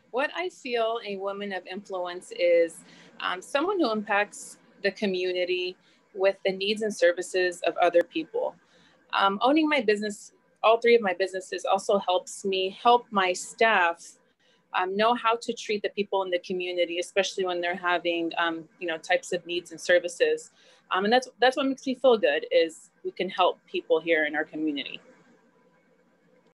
What I feel a woman of influence is someone who impacts the community with the needs and services of other people. Owning my business, all three of my businesses, also helps me help my staff know how to treat the people in the community, especially when they're having, types of needs and services. And that's what makes me feel good is we can help people here in our community.